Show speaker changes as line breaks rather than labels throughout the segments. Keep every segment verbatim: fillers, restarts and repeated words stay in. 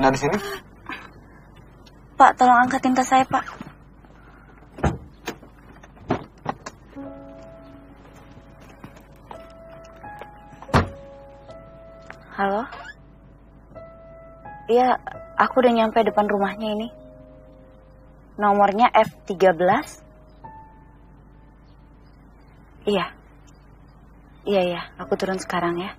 nggak di sini?
Pak, tolong angkatin tas saya, Pak. Halo? Iya, aku udah nyampe depan rumahnya ini. Nomornya F tiga belas. Iya. Iya, iya. Aku turun sekarang ya.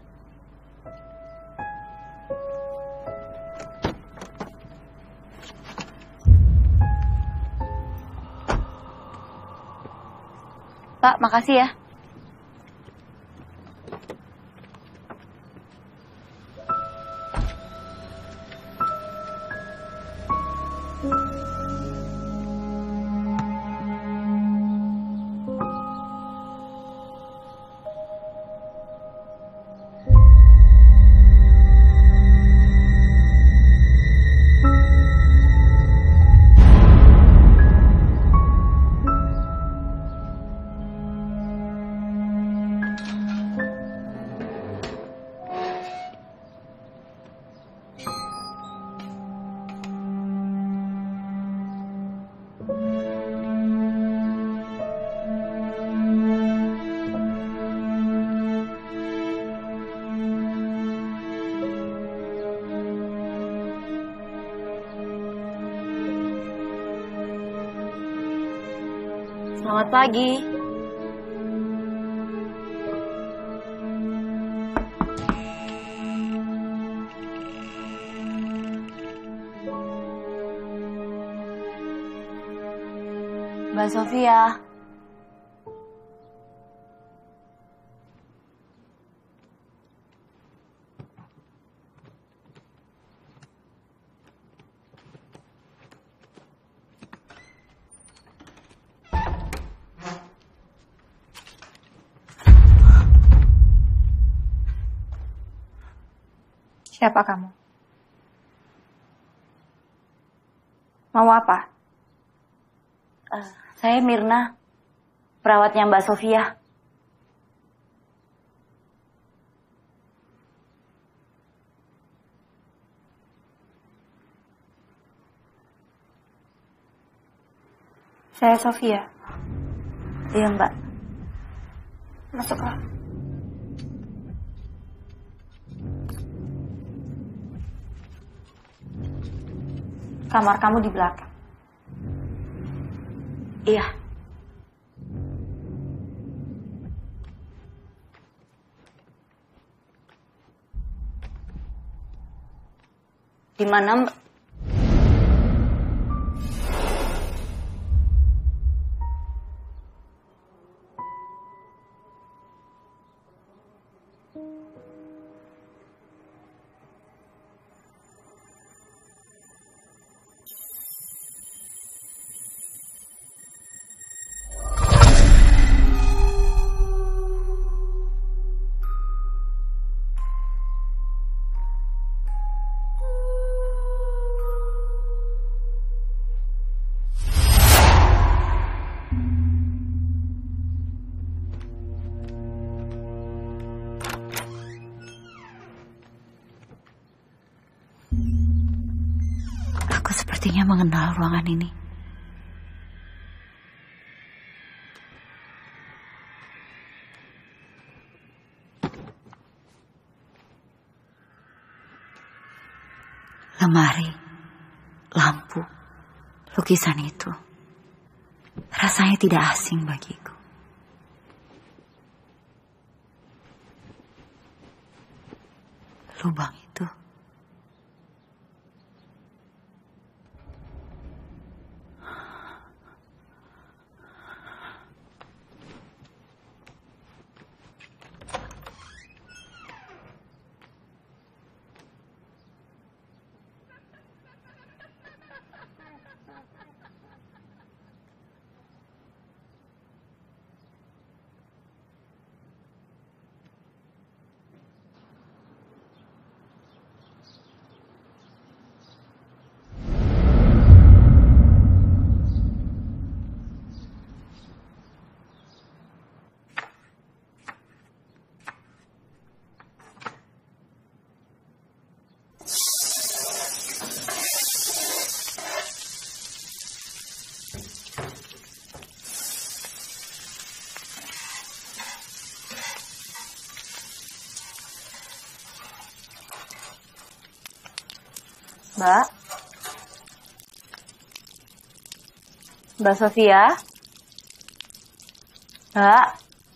Pak, makasih ya. Selamat pagi. Mbak Sofia.
Siapa kamu? Mau apa?
Uh, saya Mirna, perawatnya Mbak Sofia.
Saya Sofia.
Iya, Mbak.
Masuklah. Kamar kamu di belakang.
Iya. Di mana, Mbak? Aku sepertinya mengenal ruangan ini. Lemari, lampu, lukisan itu rasanya tidak asing bagiku. Lubang itu Mbak? Mbak Sofia? Mbak?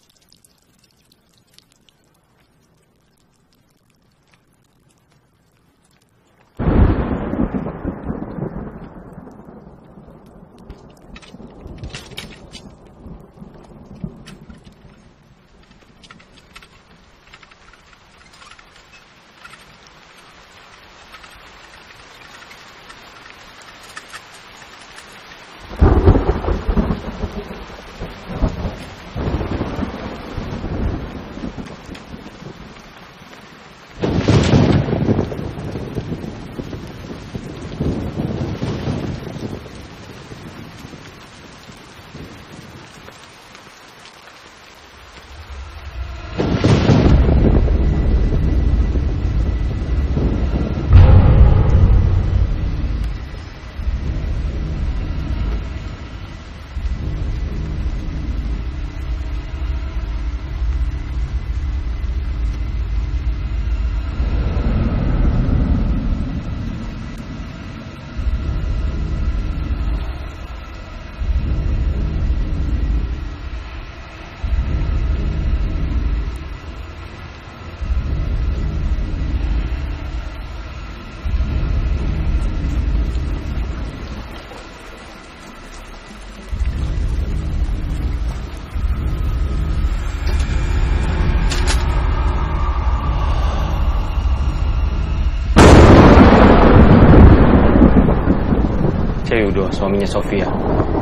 Saya Yudo, suaminya Sofia.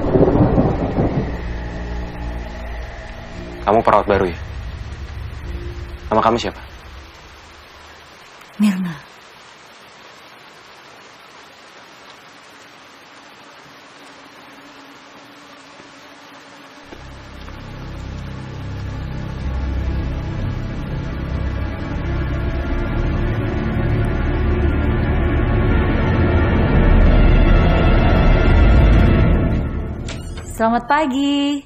Kamu perawat baru ya? Nama kamu siapa?
Mirna. Selamat pagi.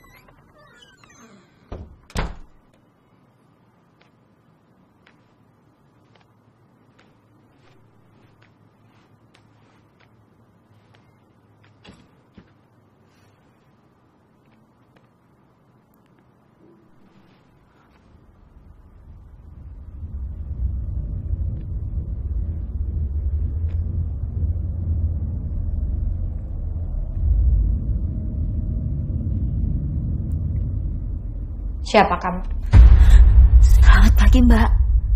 Siapa kamu?
Selamat pagi, Mbak.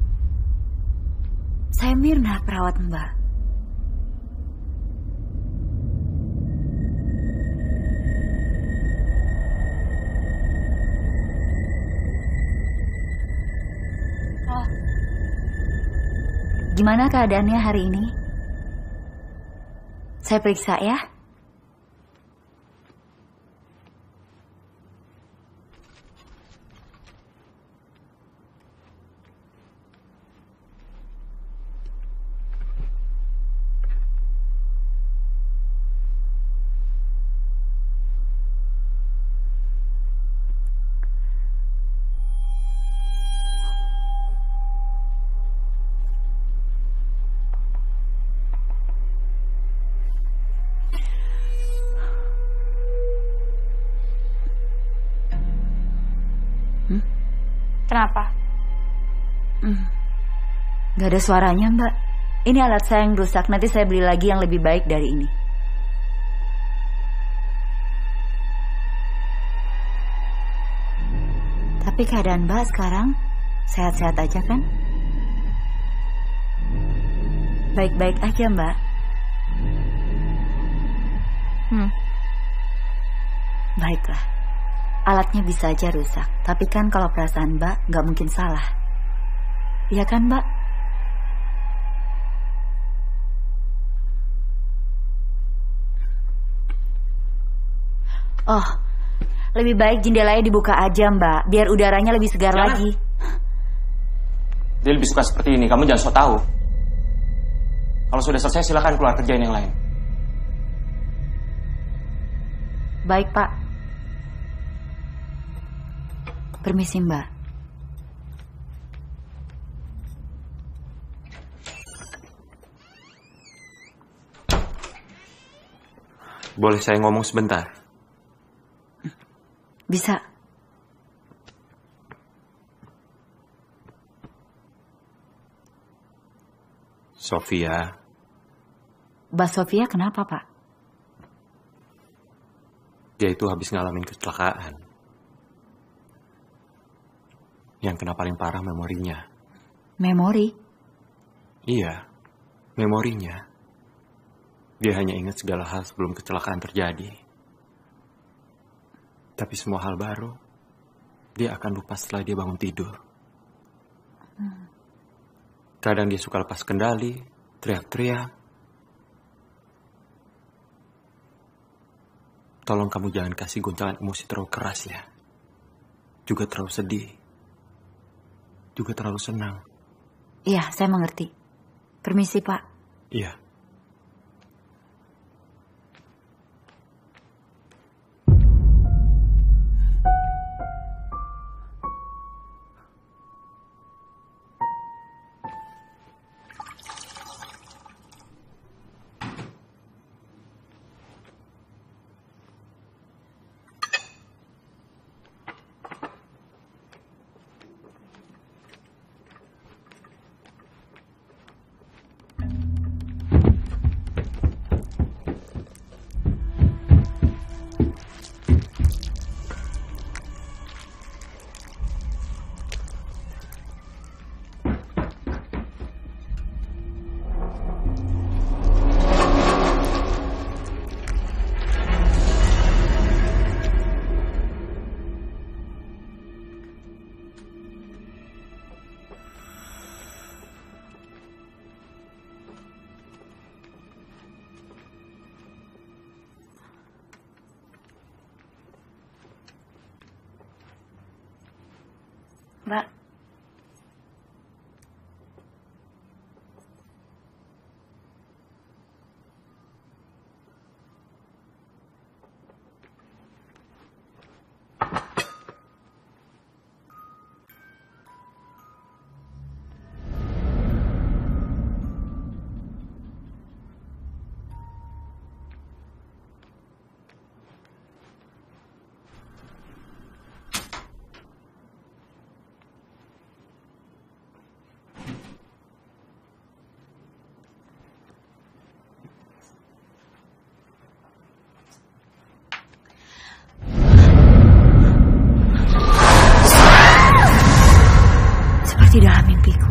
Saya Mirna, perawat Mbak. Oh. Gimana keadaannya hari ini? Saya periksa ya.
Kenapa?
Hmm. Gak ada suaranya, Mbak. Ini alat saya yang rusak. Nanti saya beli lagi yang lebih baik dari ini. Tapi keadaan Mbak sekarang sehat-sehat aja kan? Baik-baik aja, Mbak.
Hmm.
Baiklah. Alatnya bisa aja rusak. Tapi kan kalau perasaan Mbak nggak mungkin salah. Iya kan, Mbak? Oh, lebih baik jendelanya dibuka aja, Mbak. Biar udaranya lebih segar
Jangan.
lagi.
Dia lebih suka seperti ini. Kamu jangan sok tahu. Kalau sudah selesai silakan keluar kerjain yang lain.
Baik, Pak. Permisi, Mbak.
Boleh saya ngomong sebentar?
Bisa.
Sofia.
Mbak Sofia kenapa, Pak?
Dia itu habis ngalamin kecelakaan. Yang kena paling parah memorinya.
Memori?
Iya, memorinya. Dia hanya ingat segala hal sebelum kecelakaan terjadi. Tapi semua hal baru, dia akan lupa setelah dia bangun tidur. Hmm. Kadang dia suka lepas kendali, teriak-teriak. Tolong kamu jangan kasih goncangan emosi terlalu keras ya. Juga terlalu sedih. Juga terlalu senang.
Iya, saya mengerti. Permisi, Pak.
Iya.
Mbak. Seperti dalam mimpiku.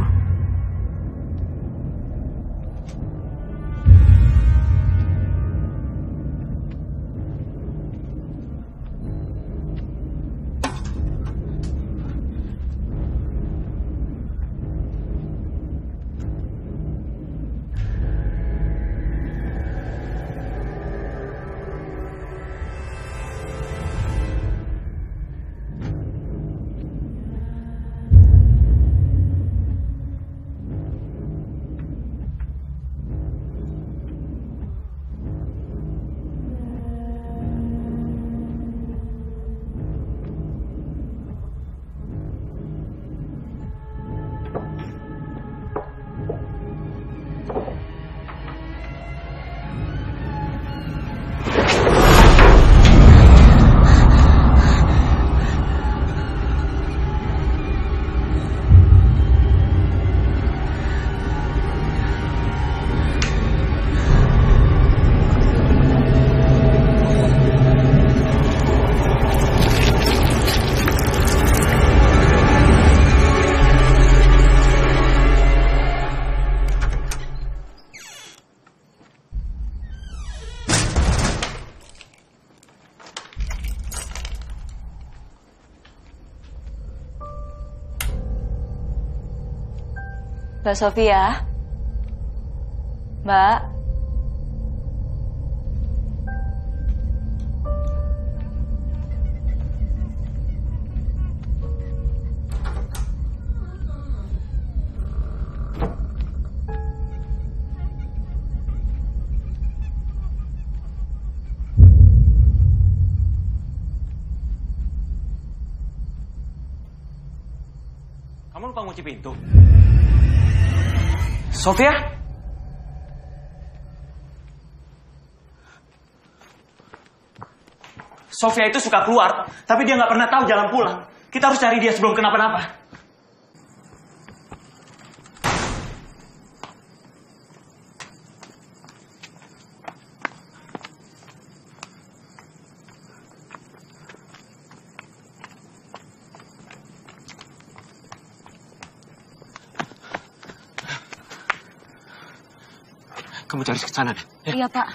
Mbak Sofia? Mbak?
Kamu lupa kunci pintu. Sofia? Sofia itu suka keluar, tapi dia nggak pernah tahu jalan pulang. Kita harus cari dia sebelum kenapa-napa. Kamu cari ke sana deh. Ya?
Iya, Pak.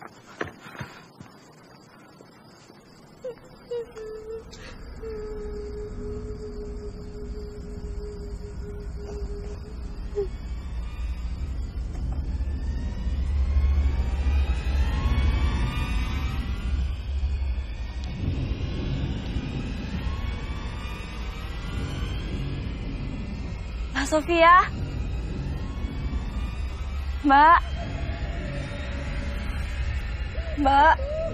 Mbak Sofia? Mbak? Mbak?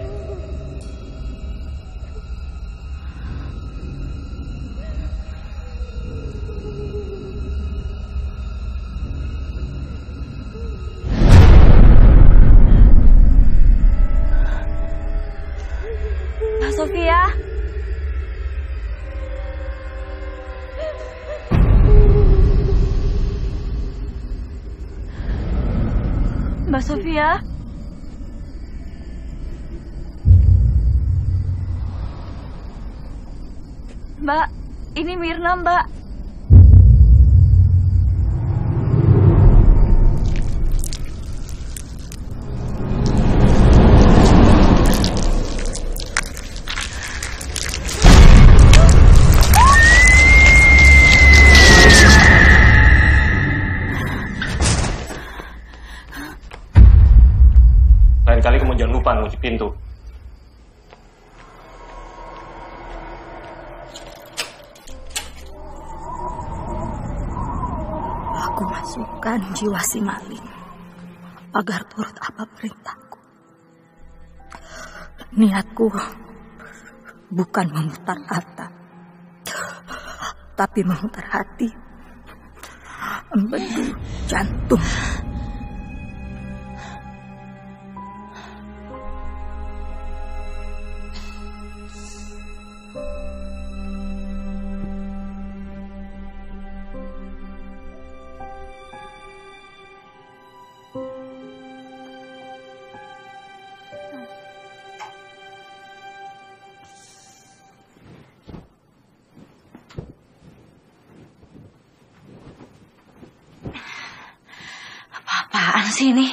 Mbak Sofia? Mbak Sofia? Mbak, ini Mirna, Mbak.
Lain kali kamu jangan lupa ngunci pintu.
Aku masukkan jiwa si maling agar turut apa perintahku. Niatku bukan memutar harta, tapi memutar hati, empedu jantung.
Apaan sih ini?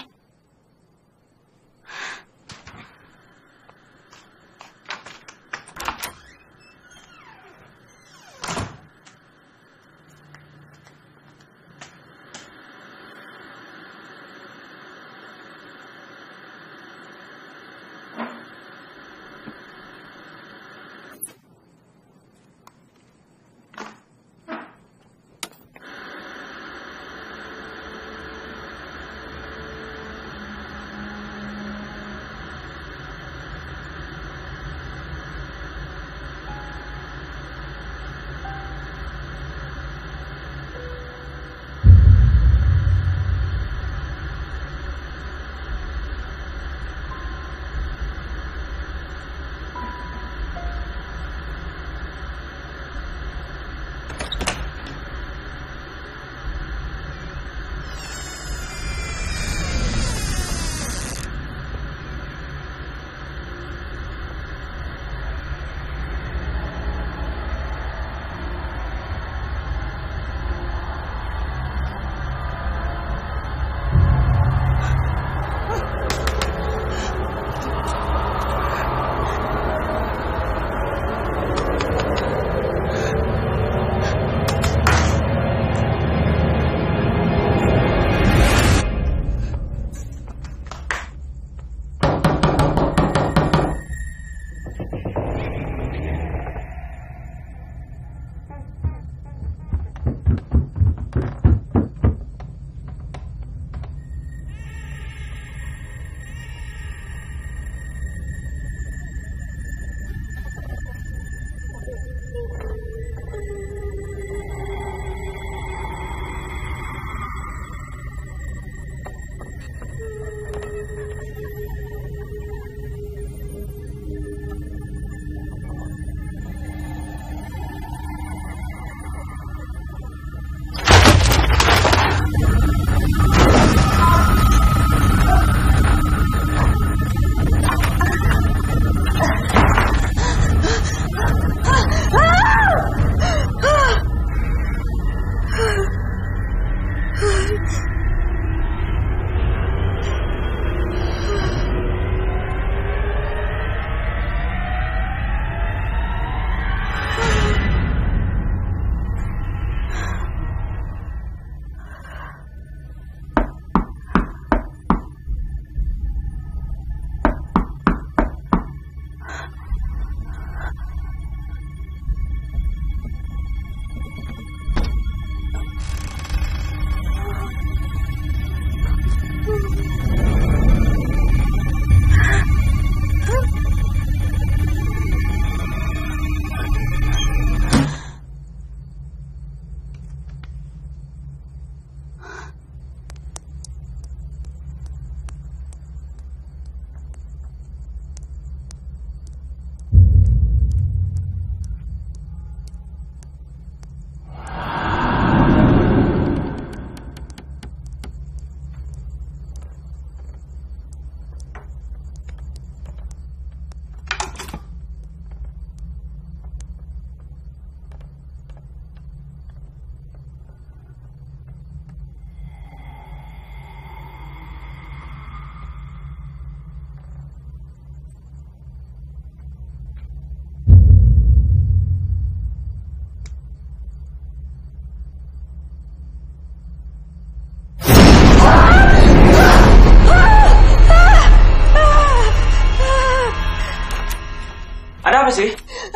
Ada apa sih?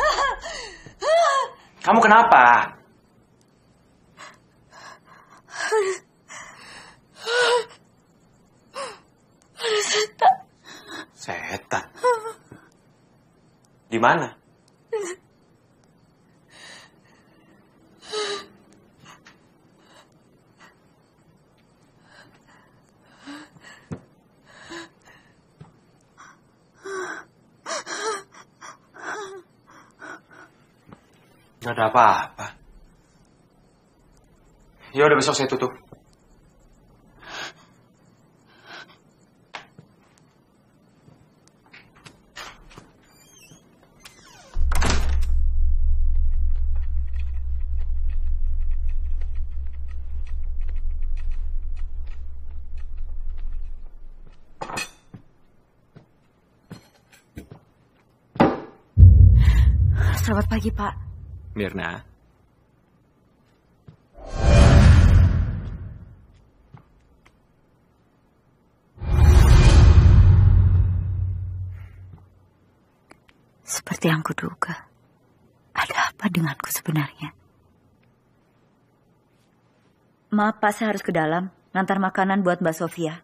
Kamu kenapa?
Ada setan.
Setan? Di mana? Gak ada apa-apa. Ya udah, besok saya tutup.
Selamat pagi, Pak.
Mirna.
Seperti yang kuduga. Ada apa denganku sebenarnya? Maaf, Pak, saya harus ke dalam. Ngantar makanan buat Mbak Sofia.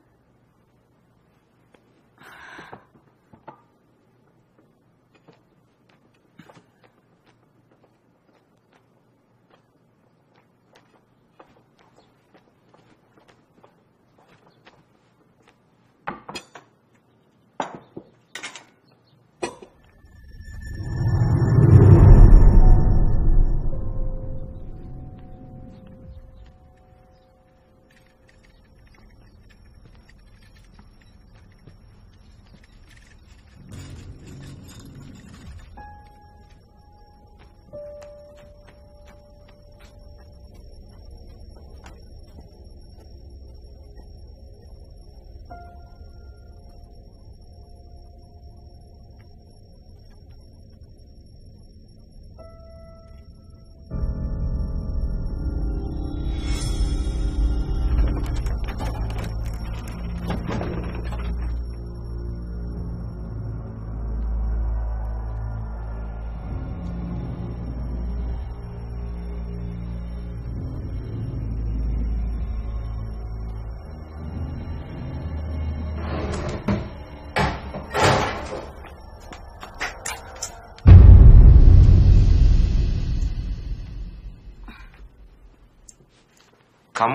Kamu,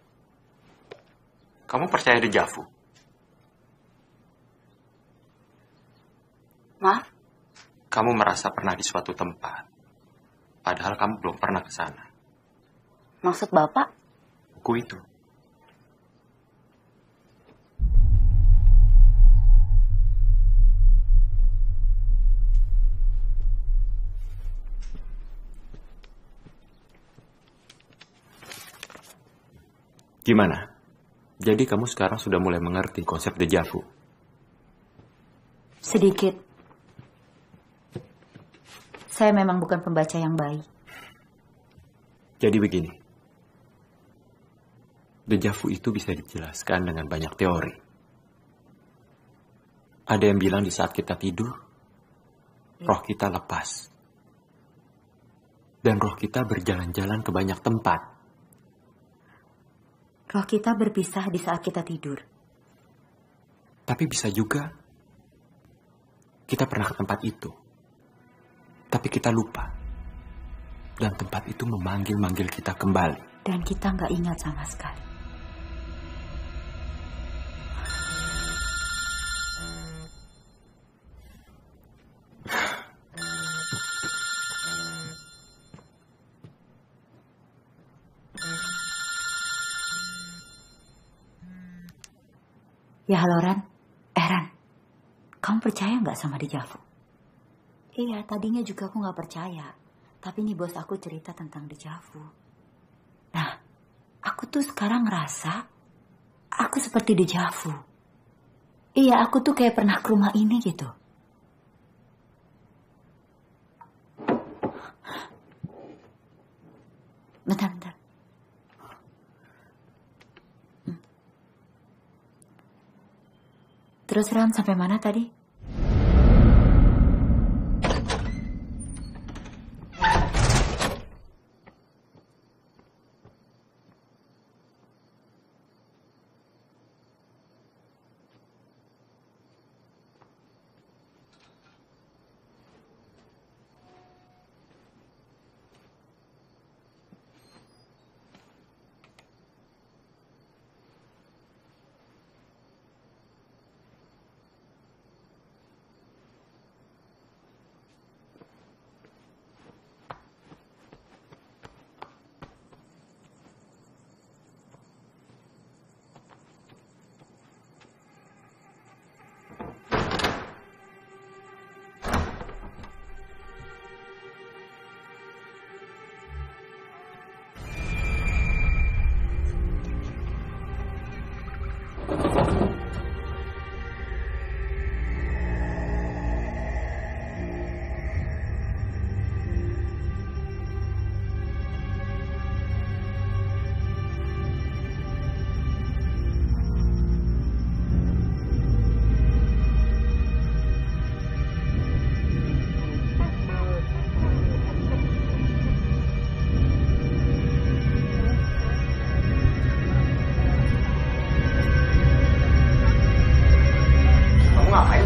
kamu percaya dejavu?
Maaf?
Kamu merasa pernah di suatu tempat, padahal kamu belum pernah ke sana.
Maksud Bapak?
Buku itu. Gimana? Jadi kamu sekarang sudah mulai mengerti konsep dejavu?
Sedikit. Saya memang bukan pembaca yang baik.
Jadi begini. Dejavu itu bisa dijelaskan dengan banyak teori. Ada yang bilang di saat kita tidur, roh kita lepas. Dan roh kita berjalan-jalan ke banyak tempat.
Roh kita berpisah di saat kita tidur.
Tapi bisa juga kita pernah ke tempat itu. Tapi kita lupa. Dan tempat itu memanggil-manggil kita kembali.
Dan kita nggak ingat sama sekali. Ya, halo Ran. Eh Ran, kamu percaya nggak sama dejavu? Iya, tadinya juga aku nggak percaya. Tapi nih bos aku cerita tentang dejavu. Nah, aku tuh sekarang ngerasa aku seperti dejavu. Iya, aku tuh kayak pernah ke rumah ini gitu. Bentar, bentar. Terus Ran sampai mana tadi?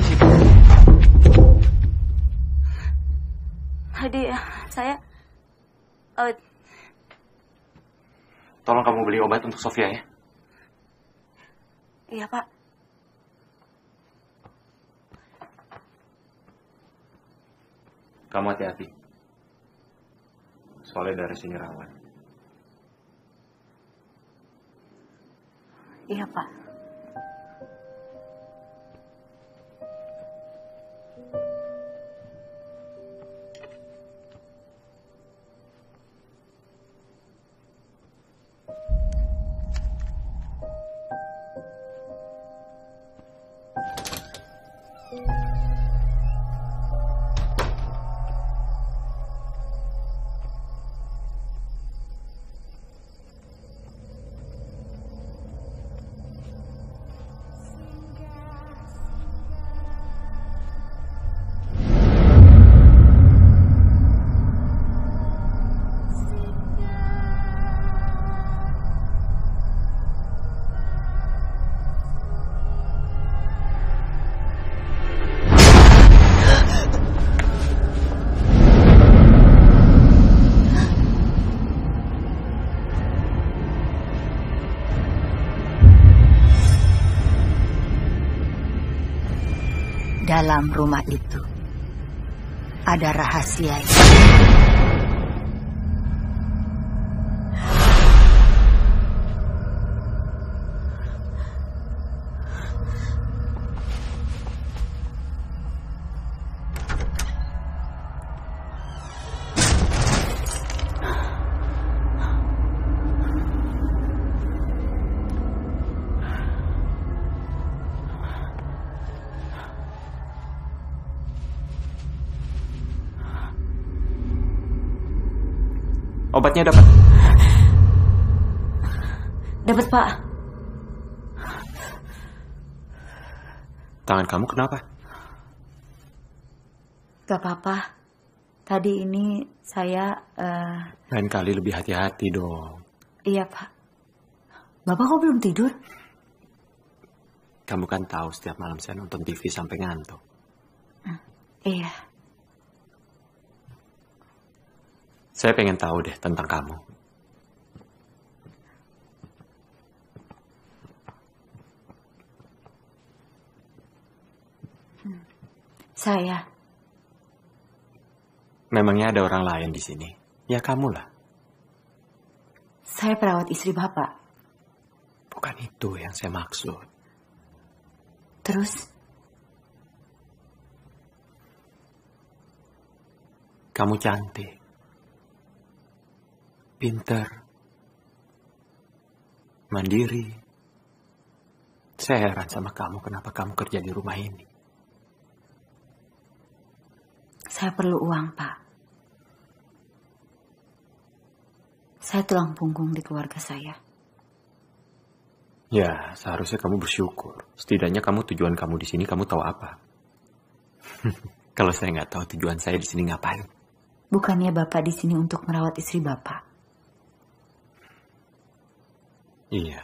sih?
Tadi saya... Uh...
Tolong kamu beli obat untuk Sofia ya.
Iya, Pak.
Kamu hati-hati. Soalnya dari sini rawan.
Iya, Pak. Dalam rumah itu ada rahasia.
Obatnya dapat?
Dapat, Pak.
Tangan kamu kenapa?
Gak apa-apa. Tadi ini saya... Uh...
Lain kali lebih hati-hati dong.
Iya, Pak. Bapak kok belum tidur?
Kamu kan tahu setiap malam saya nonton T V sampai ngantuk.
Uh, iya.
Saya pengen tahu deh tentang kamu.
Hmm. Saya.
Memangnya ada orang lain di sini? Ya kamu lah.
Saya perawat istri Bapak.
Bukan itu yang saya maksud.
Terus?
Kamu cantik. Pintar, mandiri. Saya heran sama kamu, kenapa kamu kerja di rumah ini.
Saya perlu uang, Pak. Saya tulang punggung di keluarga saya.
Ya, seharusnya kamu bersyukur. Setidaknya kamu tujuan kamu di sini, kamu tahu apa. Kalau saya nggak tahu tujuan saya di sini ngapain.
Bukannya Bapak di sini untuk merawat istri Bapak?
Iya.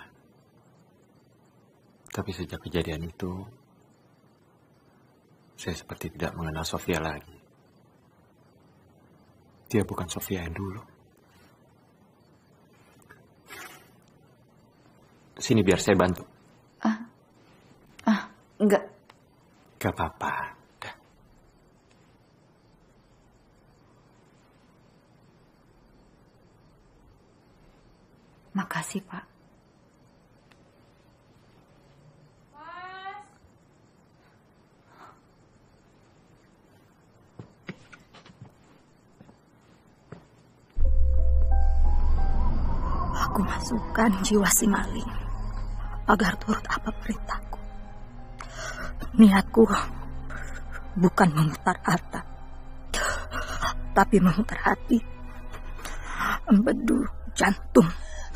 Tapi sejak kejadian itu, saya seperti tidak mengenal Sofia lagi. Dia bukan Sofia yang dulu. Sini biar saya bantu.
Ah, ah, enggak.
Gak apa-apa. Dah.
Makasih, Pak.
Aku masukkan jiwa si maling agar turut apa perintahku. Niatku bukan memutar harta, tapi memutar hati, empedu jantung.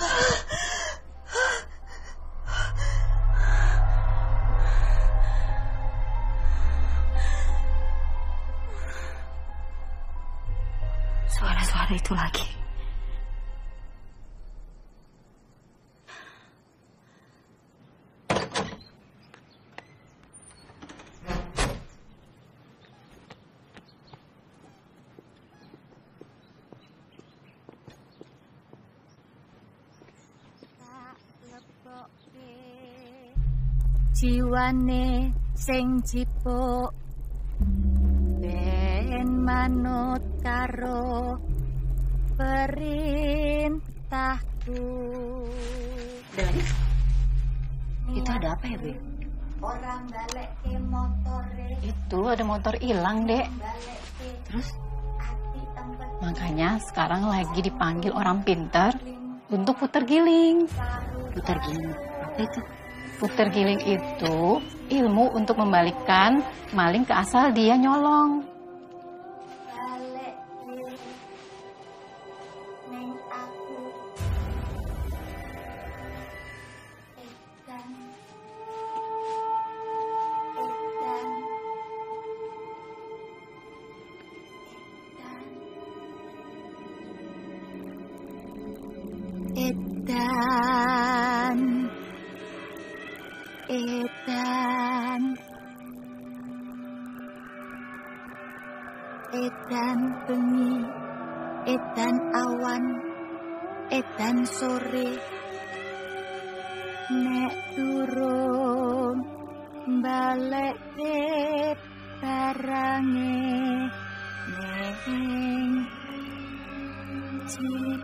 Suara-suara itu lagi.
jiwane sing jipuk ben manut karo perintahku.
Dari itu ada apa ya, Be?
Orang balik ke motore.
Itu ada motor hilang, Dek.
Terus?
Makanya sekarang lagi dipanggil orang pintar untuk puter giling.
Putar giling. Apa itu?
Puter giling itu ilmu untuk membalikkan maling ke asal dia nyolong.
Edan, edan, edan bengi, edan awan, edan sore, nek durung balik ke barange neng cipo.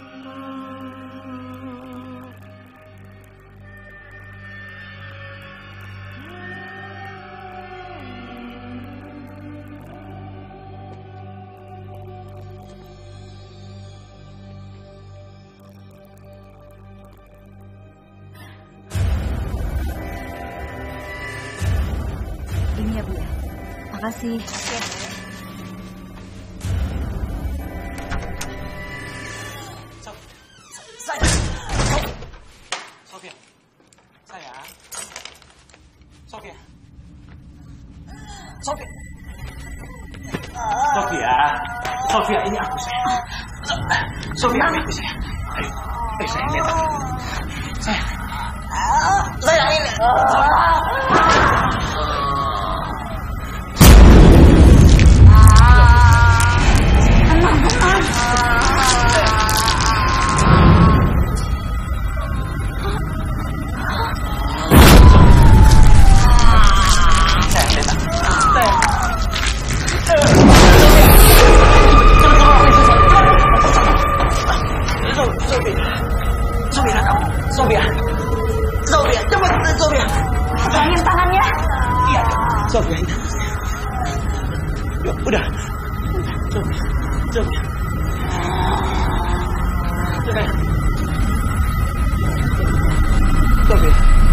Ini ya, Bu ya. Makasih. Oke.
Sofia, sayang. Sofia, Sofia, Sofia, Sofia, ini aku sayang. Sofia, aku sayang. Ayo, ayo sayang lihat. Sayang, sayang ini. Sofia, Sofia, cepat Sofia.
Pegangin tangannya.
Iya, Sofia ini. Yuk, udah, udah, Sofia, Sofia. Sofia, Sofia.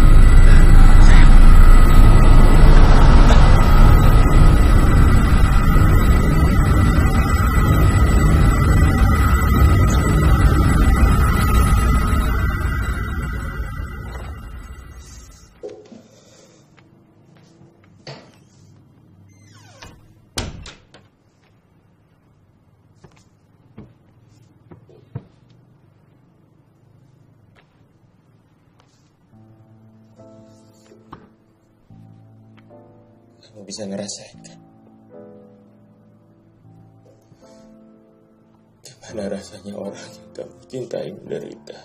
Kamu bisa ngerasain kan? Gimana rasanya orang yang kamu cintai menderita?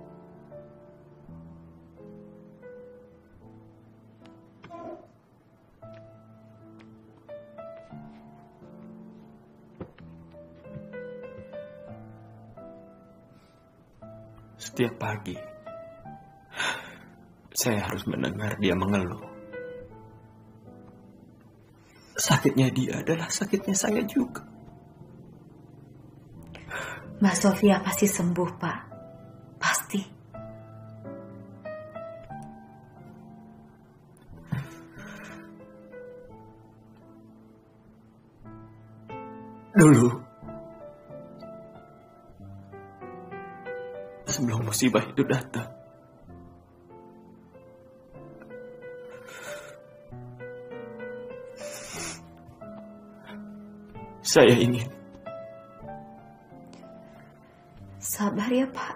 Setiap pagi, saya harus mendengar dia mengeluh. Sakitnya dia adalah sakitnya saya juga.
Mbak Sofia pasti sembuh, Pak. Pasti.
Dulu, sebelum musibah itu datang, saya ingin.
Sabar ya, Pak.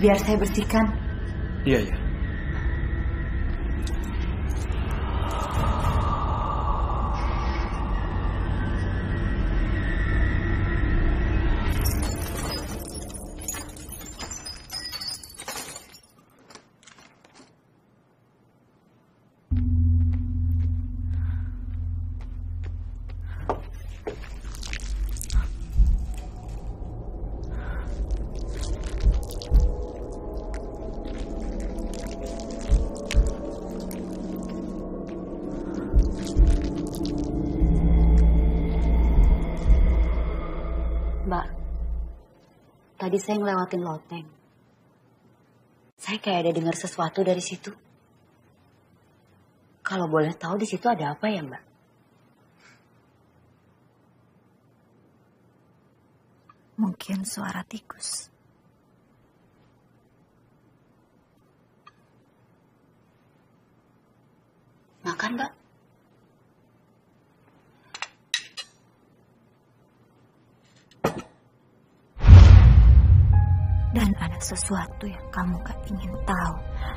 biar saya bersihkan.
Iya, iya.
Mbak, tadi saya ngelewatin loteng. Saya kayak ada dengar sesuatu dari situ. Kalau boleh tahu di situ ada apa ya, Mbak?
Mungkin suara tikus.
Makan, Mbak?
Dan ada sesuatu yang kamu gak ingin tahu.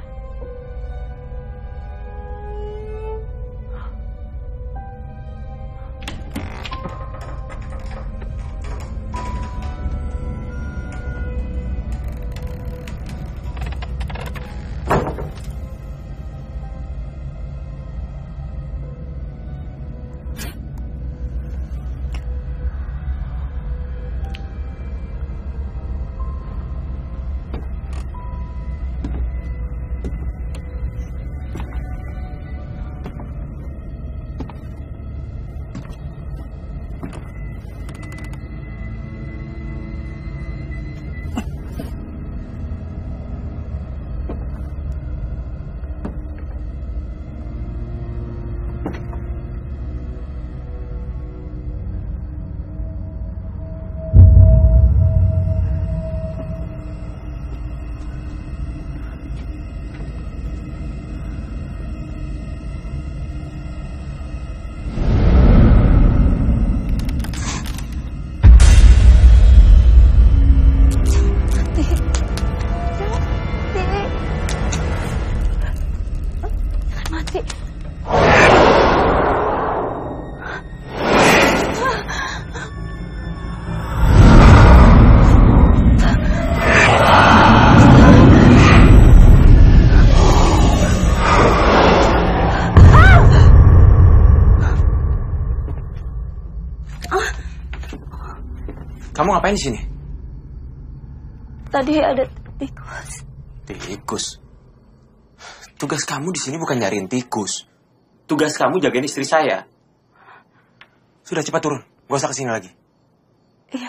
Kamu ngapain di sini?
Tadi ada tikus.
Tikus? Tugas kamu di sini bukan nyariin tikus. Tugas kamu jagain istri saya. Sudah, cepat turun. Gak usah kesini lagi.
Iya.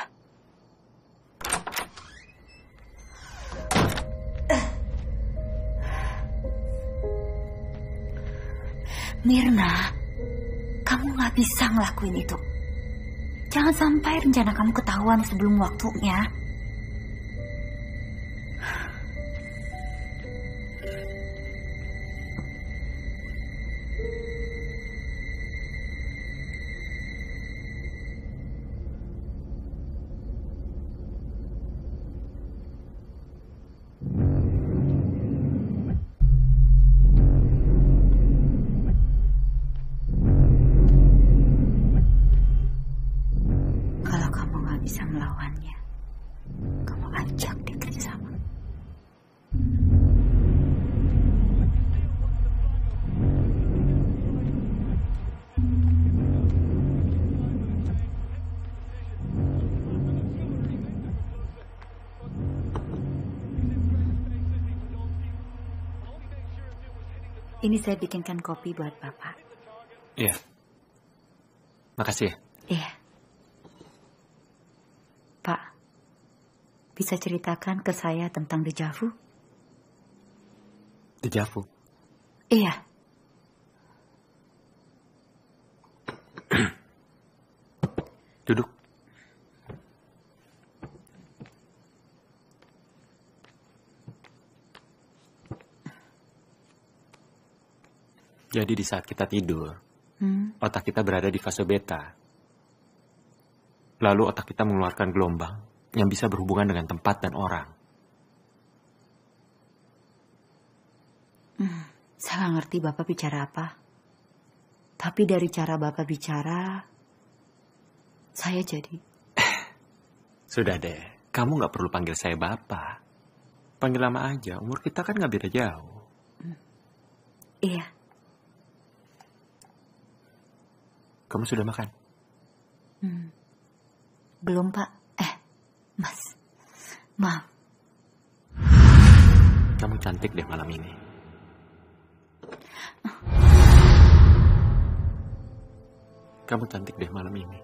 Mirna, kamu gak bisa ngelakuin itu. Jangan sampai rencana kamu ketahuan sebelum waktunya. Bisa melawannya, kamu ajak dia kerjasama. Ini saya bikinkan kopi buat Bapak.
Iya. Makasih ya.
Iya. Pak, bisa ceritakan ke saya tentang deja vu?
Deja vu?
Iya.
Duduk. Jadi di saat kita tidur, hmm? otak kita berada di fase beta. Lalu otak kita mengeluarkan gelombang yang bisa berhubungan dengan tempat dan orang.
Hmm, saya nggak ngerti Bapak bicara apa. Tapi dari cara Bapak bicara, saya jadi...
Sudah deh, kamu nggak perlu panggil saya Bapak. Panggil nama aja, umur kita kan nggak beda jauh.
Hmm. Iya.
Kamu sudah makan?
Hmm. Belum, Pak. Eh, Mas. Maaf.
Kamu cantik deh malam ini. Kamu cantik deh malam ini.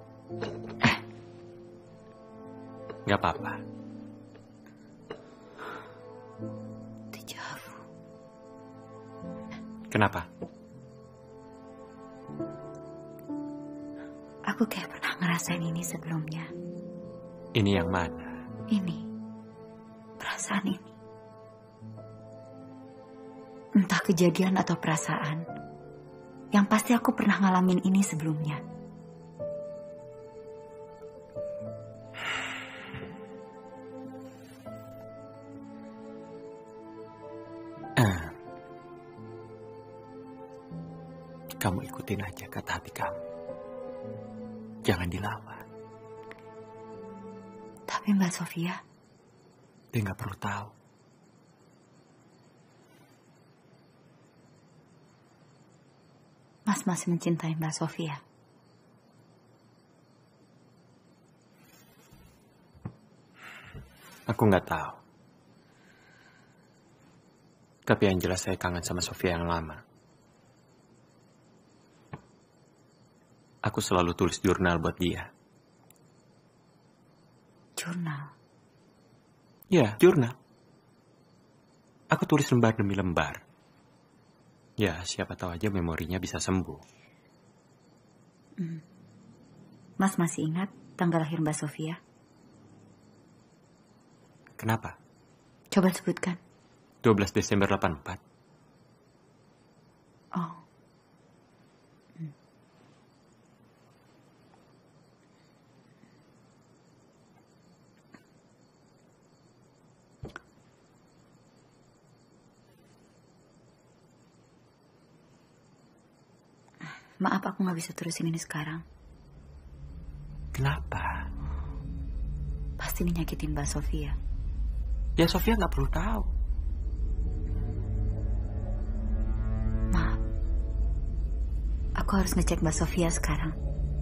Gak apa-apa.
Dejavu.
Kenapa?
Aku kayak pernah ngerasain ini sebelumnya.
Ini yang mana?
Ini. Perasaan ini. Entah kejadian atau perasaan. Yang pasti aku pernah ngalamin ini sebelumnya.
Uh, kamu ikutin aja kata hati kamu. Jangan dilawan.
Tapi Mbak Sofia,
dia nggak perlu tahu.
Mas masih mencintai Mbak Sofia.
Aku nggak tahu. Tapi yang jelas saya kangen sama Sofia yang lama. Aku selalu tulis jurnal buat dia.
Jurnal?
Ya, jurnal. Aku tulis lembar demi lembar. Ya, siapa tahu aja memorinya bisa sembuh.
Hmm. Mas masih ingat tanggal lahir Mbak Sofia?
Kenapa?
Coba sebutkan.
dua belas Desember delapan puluh empat.
Oh. Hmm. Maaf, aku nggak bisa terusin ini sekarang.
Kenapa?
Pasti ini nyakitin Mbak Sofia.
Ya, Sofia nggak perlu tahu.
Maaf. Aku harus ngecek Mbak Sofia sekarang.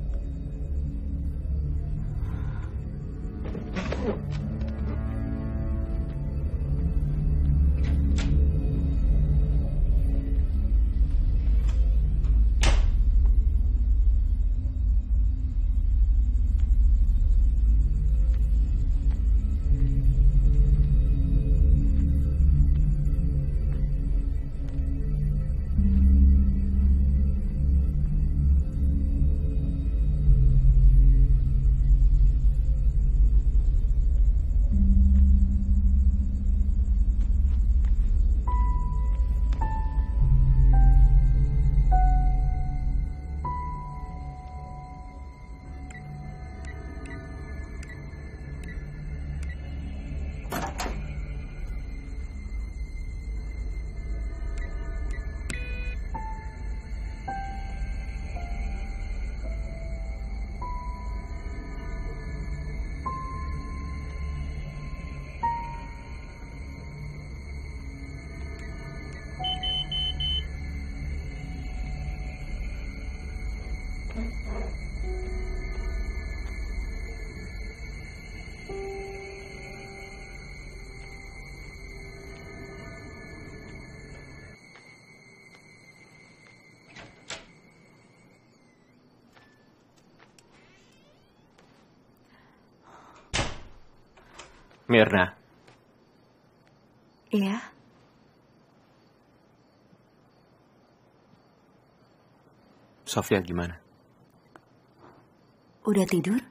Mirna.
Iya.
Sofia gimana?
Udah tidur?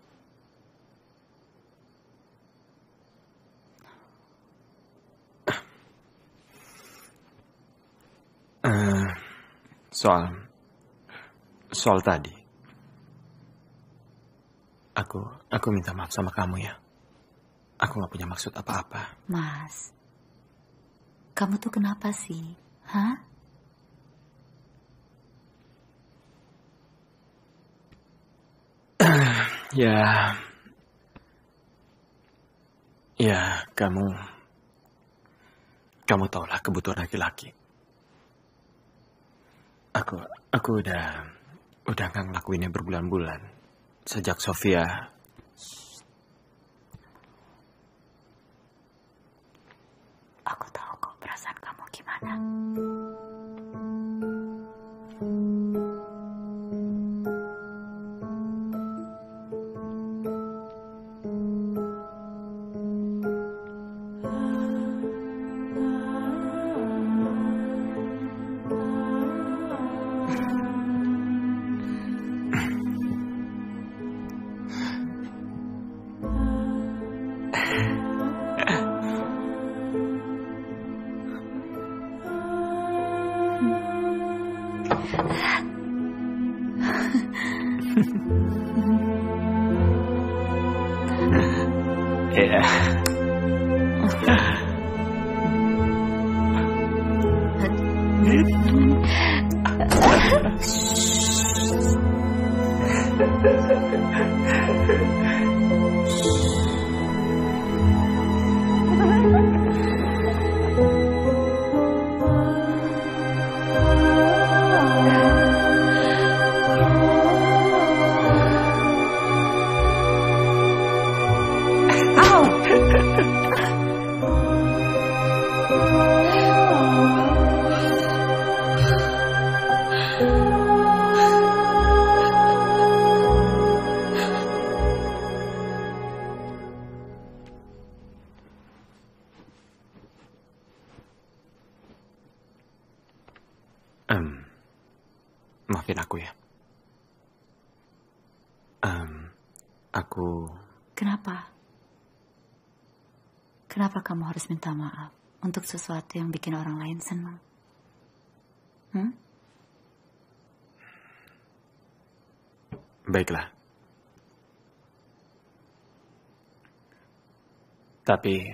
Uh, soal soal tadi, aku aku minta maaf sama kamu ya. Aku nggak punya maksud apa-apa.
Mas, kamu tuh kenapa sih? Hah?
Ya, ya kamu, kamu tahulah kebutuhan laki-laki. Aku, aku udah, udah nggak ngelakuinnya berbulan-bulan sejak Sofia.
Aku tahu kok perasaan kamu gimana.
Ya. Um, maafin aku ya. Um, aku...
Kenapa? Kenapa kamu harus minta maaf untuk sesuatu yang bikin orang lain senang? Hmm?
Baiklah. Tapi...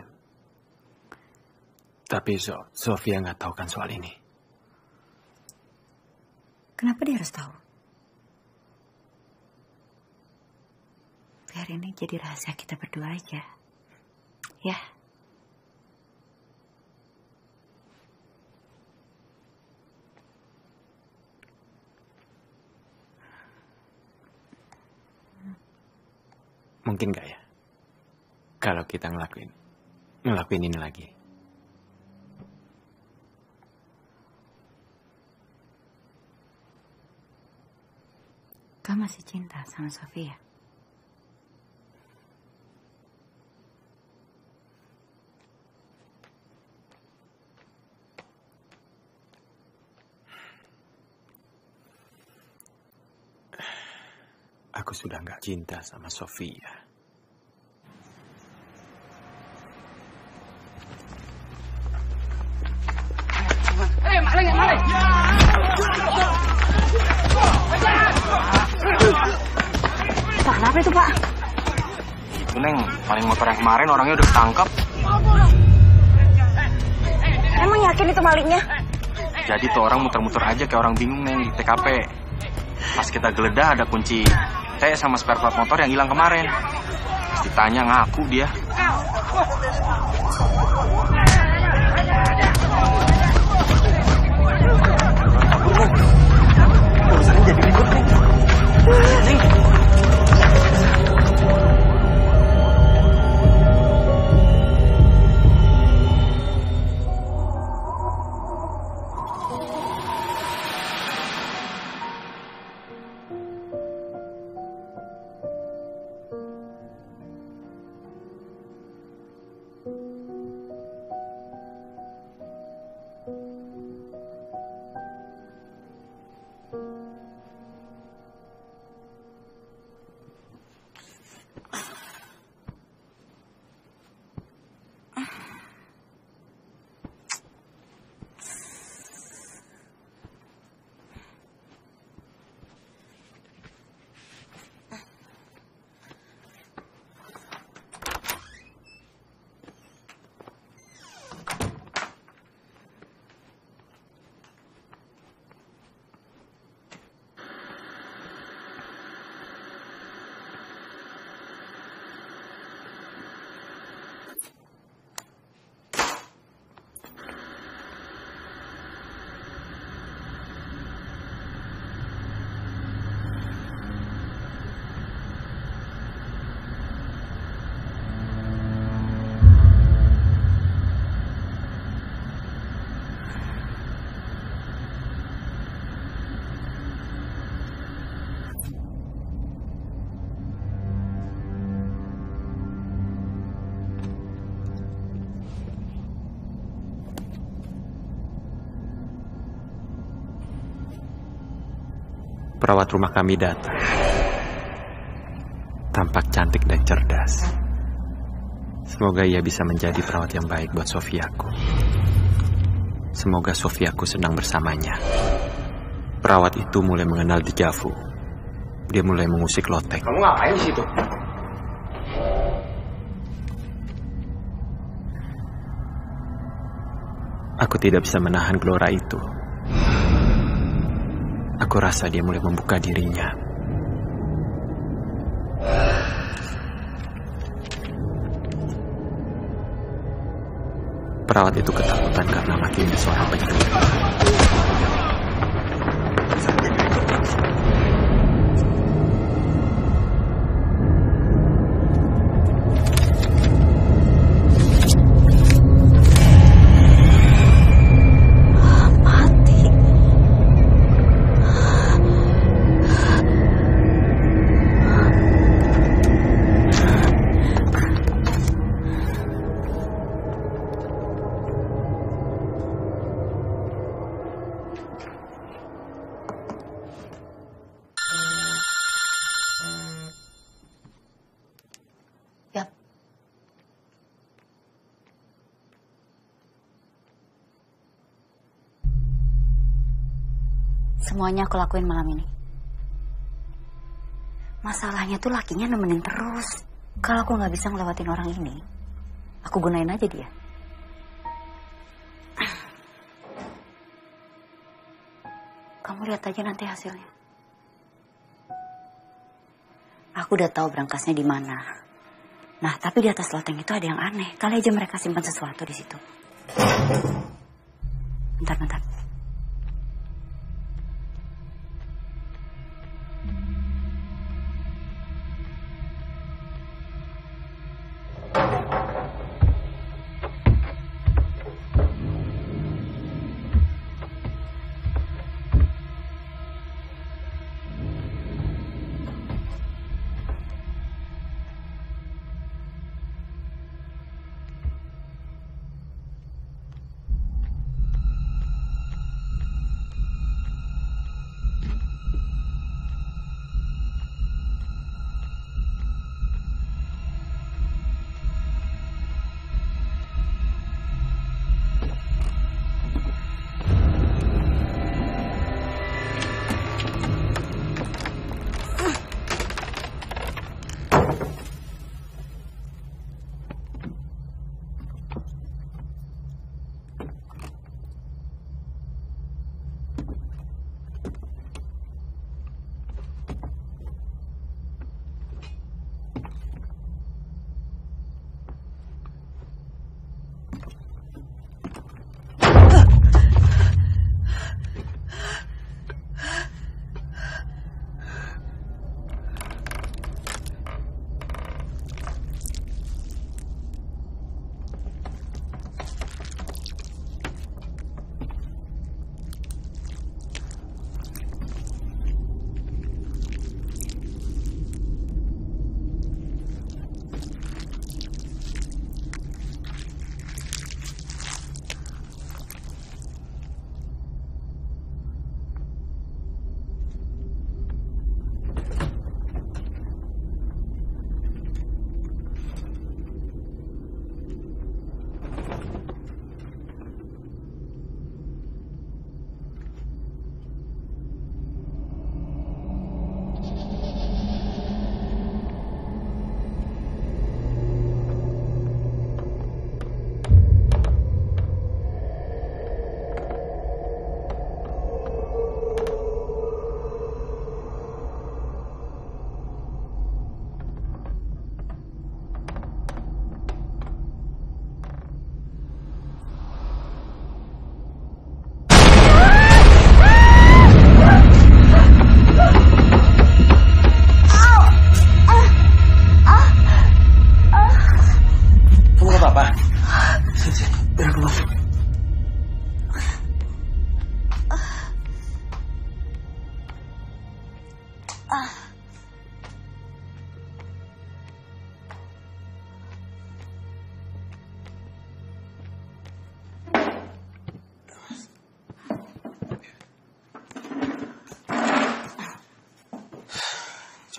Tapi so Sofia nggak tahu kan soal ini.
Kenapa dia harus tahu? Biar ini jadi rahasia kita berdua aja. Ya.
Mungkin nggak ya? Kalau kita ngelakuin, ngelakuin ini lagi.
Kamu masih cinta sama Sofia?
Aku sudah nggak cinta sama Sofia.
Eh, maling, maling!
Pak, kenapa itu, Pak?
Itu, Neng, maling motor yang kemarin orangnya udah ketangkep.
Emang yakin itu malingnya?
Jadi tuh orang muter-muter aja kayak orang bingung, Neng, di T K P. Pas kita geledah ada kunci T sama spare part motor yang hilang kemarin. Pas ditanya ngaku dia.
Urusannya jadi ribut, Neng. Neng. Perawat rumah kami datang. Tampak cantik dan cerdas. Semoga ia bisa menjadi perawat yang baik buat Sofiaku. Semoga Sofiaku senang bersamanya. Perawat itu mulai mengenal Dejavu. Dia mulai mengusik lotek.
Kamu ngapain di situ?
Aku tidak bisa menahan gelora itu. Aku rasa dia mulai membuka dirinya. Perawat itu ketakutan karena makin ada suara penyakit.
Semuanya aku lakuin malam ini. Masalahnya tuh lakinya nemenin terus. Kalau aku nggak bisa ngelewatin orang ini, aku gunain aja dia. Kamu lihat aja nanti hasilnya. Aku udah tahu berangkasnya di mana. Nah, tapi di atas loteng itu ada yang aneh. Kali aja mereka simpan sesuatu di situ. Bentar, bentar.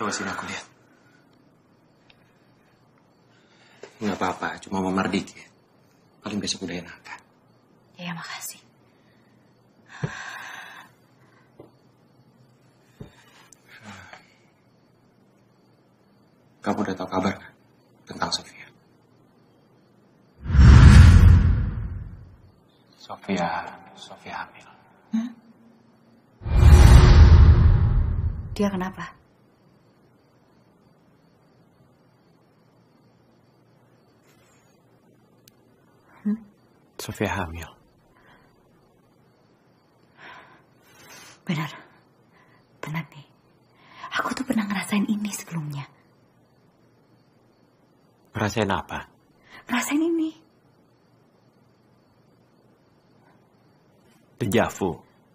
Coba sini aku lihat. Nggak apa-apa, cuma memar dikit. Paling besok udah enakan.
Ya, makasih.
Kamu udah tahu kabar kan tentang Sofia? Sofia, Sofia hamil.
Hmm? Dia kenapa?
Hmm? Sofia hamil.
Benar. Benar nih. Aku tuh pernah ngerasain ini sebelumnya.
Ngerasain apa?
Ngerasain ini.
Dejavu.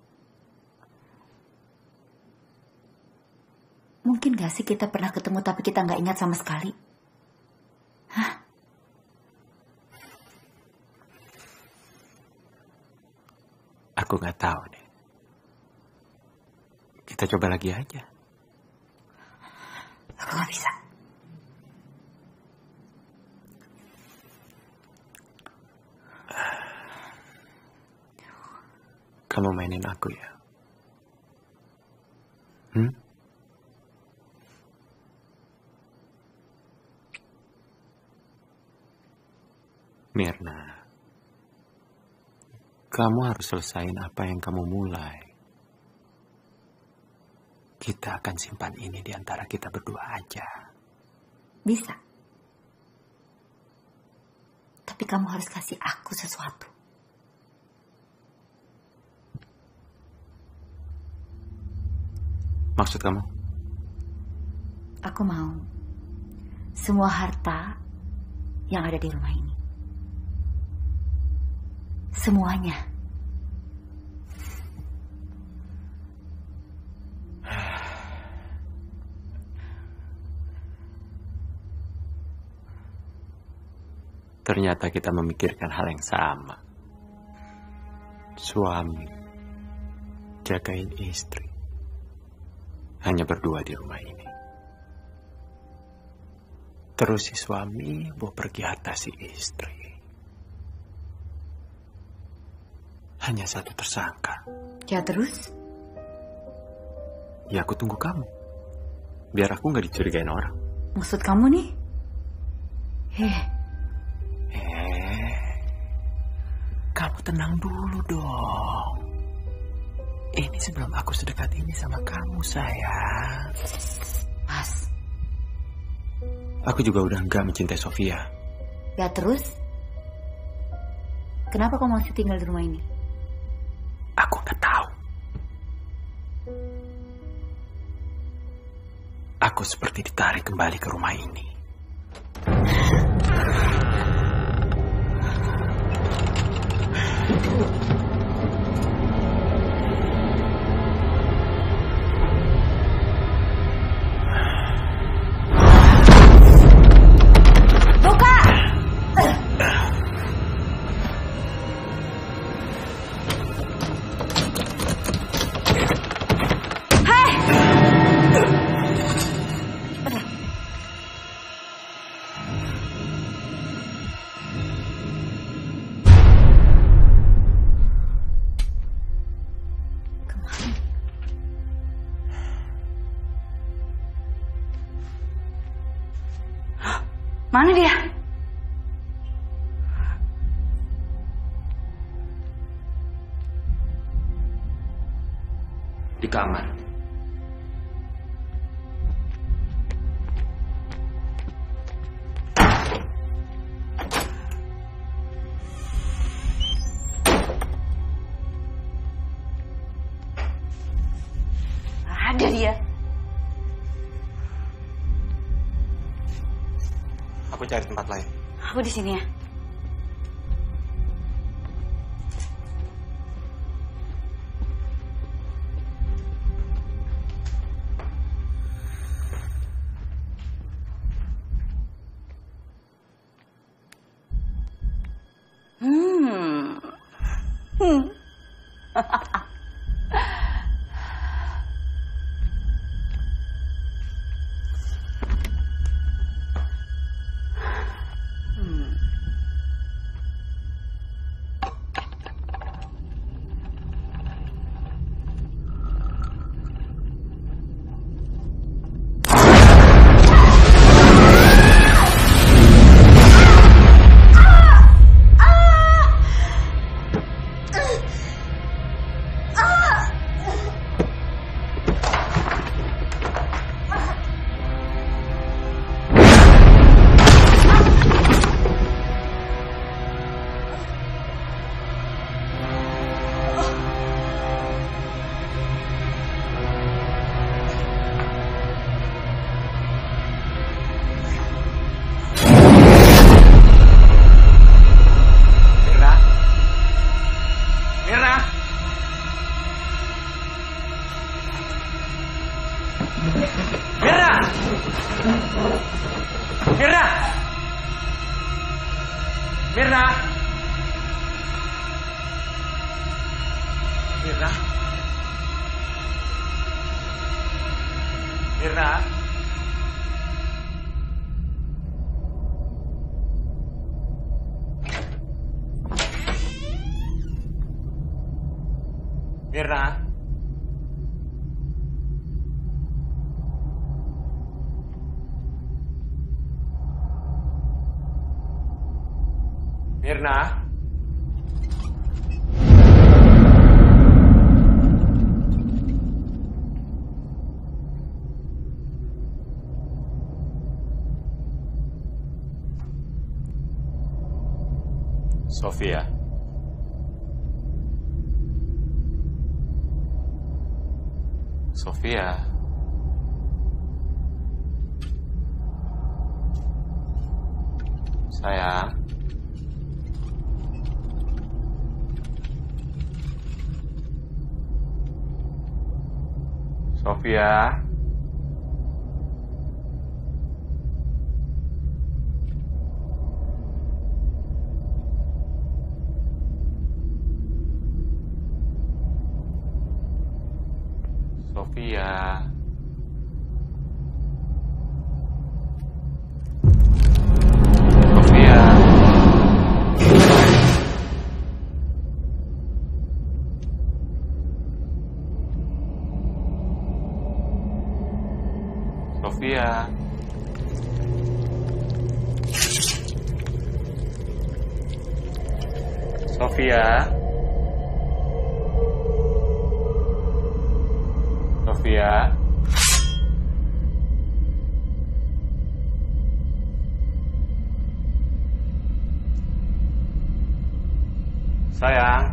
Mungkin gak sih kita pernah ketemu tapi kita gak ingat sama sekali? Hah?
Aku gak tahu deh. Kita coba lagi aja.
Aku gak bisa.
Kamu mainin aku ya? Hmm? Mirna, kamu harus selesain apa yang kamu mulai. Kita akan simpan ini di antara kita berdua aja.
Bisa. Tapi kamu harus kasih aku sesuatu.
Maksud kamu?
Aku mau semua harta yang ada di rumah ini. Semuanya.
Ternyata kita memikirkan hal yang sama. Suami jagain istri. Hanya berdua di rumah ini. Terus si suami bawa pergi harta si istri. Hanya satu tersangka.
Ya terus?
Ya aku tunggu kamu. Biar aku gak dicurigain orang.
Maksud kamu nih? Heh.
Eh, kamu tenang dulu dong. Ini sebelum aku sedekat ini sama kamu, sayang.
Mas.
Aku juga udah enggak mencintai Sofia.
Ya terus? Kenapa kamu masih tinggal di rumah ini?
Aku nggak tahu. Aku seperti ditarik kembali ke rumah ini.
Mana dia?
Di kamar.
Ada dia.
Aku cari tempat lain.
Aku di sini ya. Hmm. Hmm.
Mirna! Mirna! Mirna? Mirna? Mirna? Mirna? Sofia. Sofia. Sayang. Sofia. Sofia. Sofia. Sofia. Sofia. Sofia. Sayang.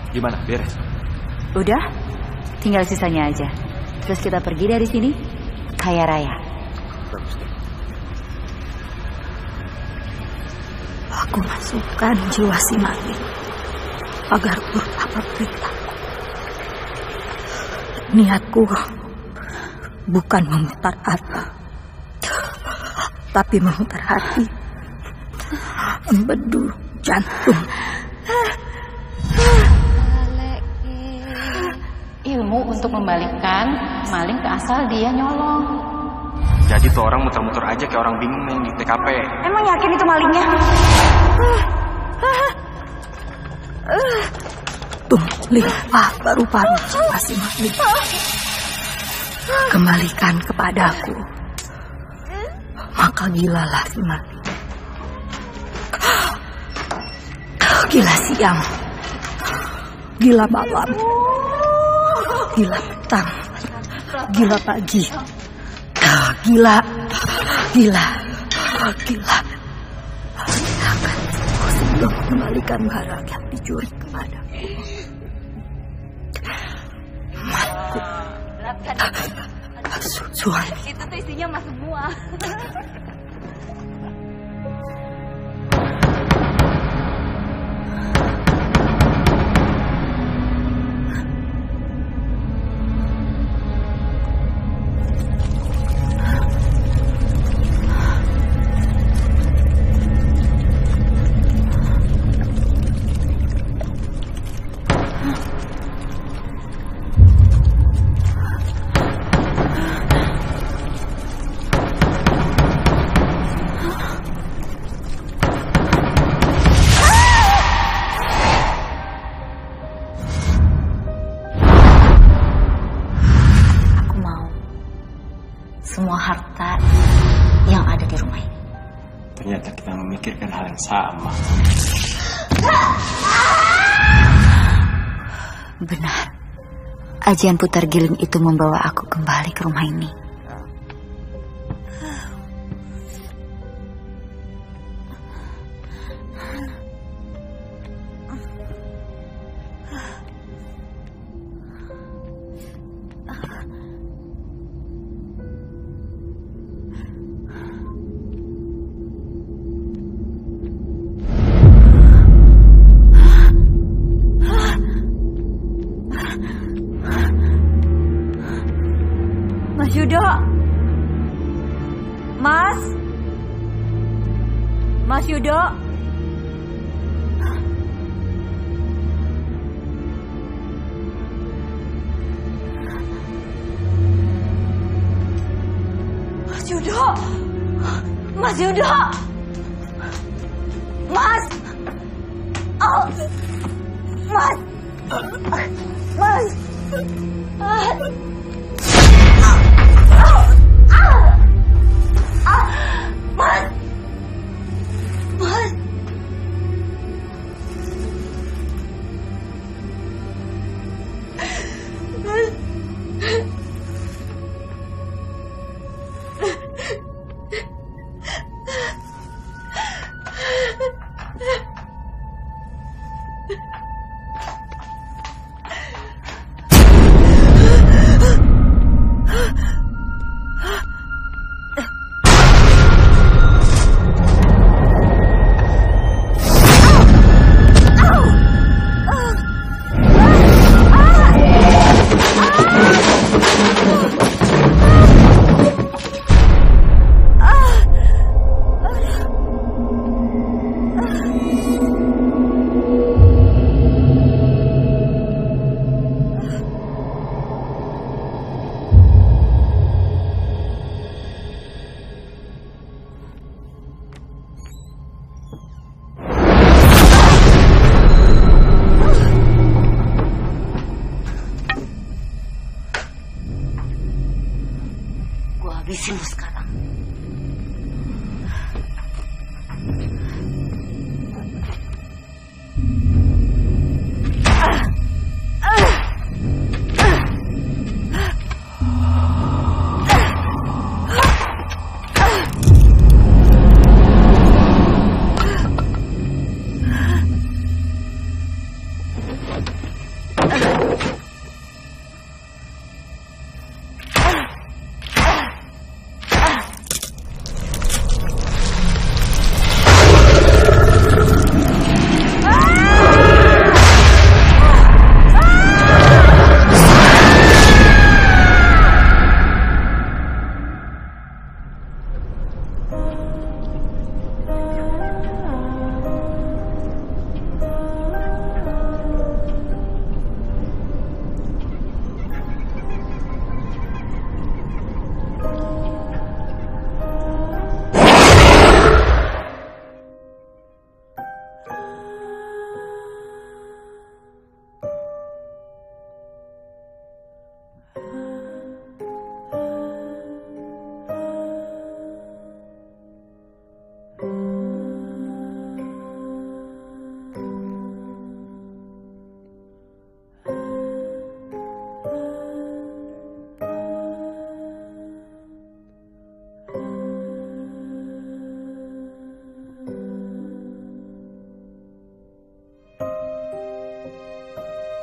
Gimana, beres?
Udah, tinggal sisanya aja. Terus kita pergi dari sini, kaya raya.
Bagus deh.
Aku masukkan jiwa si Maling agar turut apa perintahku. Niatku bukan memutar apa, tapi memutar hati, empedu jantung.
Ilmu untuk membalikkan maling ke asal dia nyolong.
Jadi tuh orang muter-muter aja kayak orang bingung nih di T K P.
Emang yakin itu malingnya?
Tung, lihatlah paru-paru jiwa si Maling. Kembalikan kepadaku, maka gilalah si Maling. Gila siang, gila malam, gila petang, gila pagi, gila, gila, gila. Silakan sebelum kembalikan barang yang dicuri kepadaku. Matku, suami.
Itu tuh isinya emas semua. Semua harta yang ada di rumah ini.
Ternyata kita memikirkan hal yang sama.
Benar. Ajian putar giling itu membawa aku kembali ke rumah ini. Mas Yudo, Mas, Mas Yudo, Mas Yudo, Mas Yudo, Mas, oh, Mas, Mas, ah. Mas, Mas,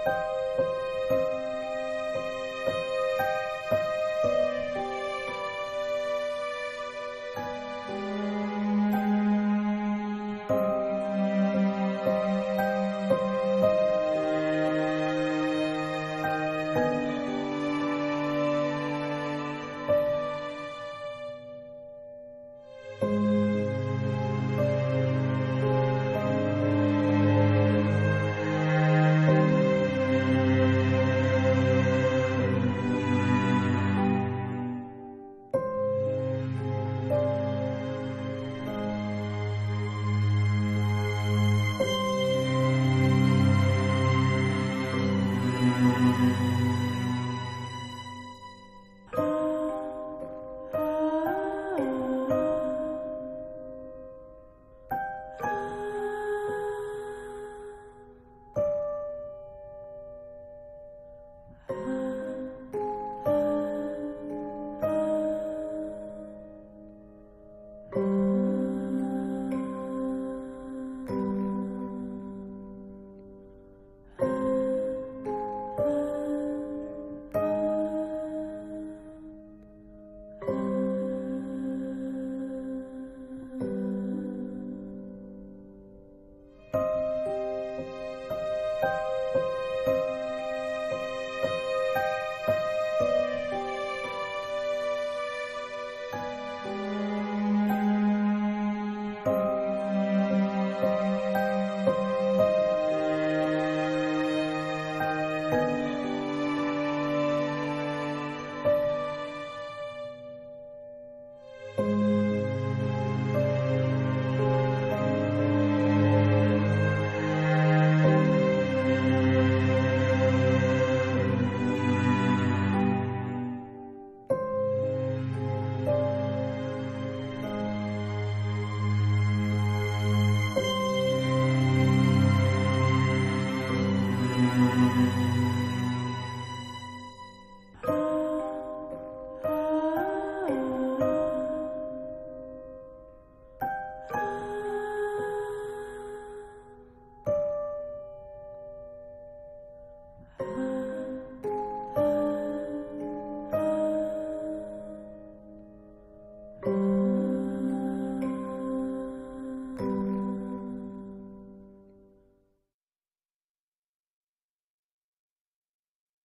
Thank you.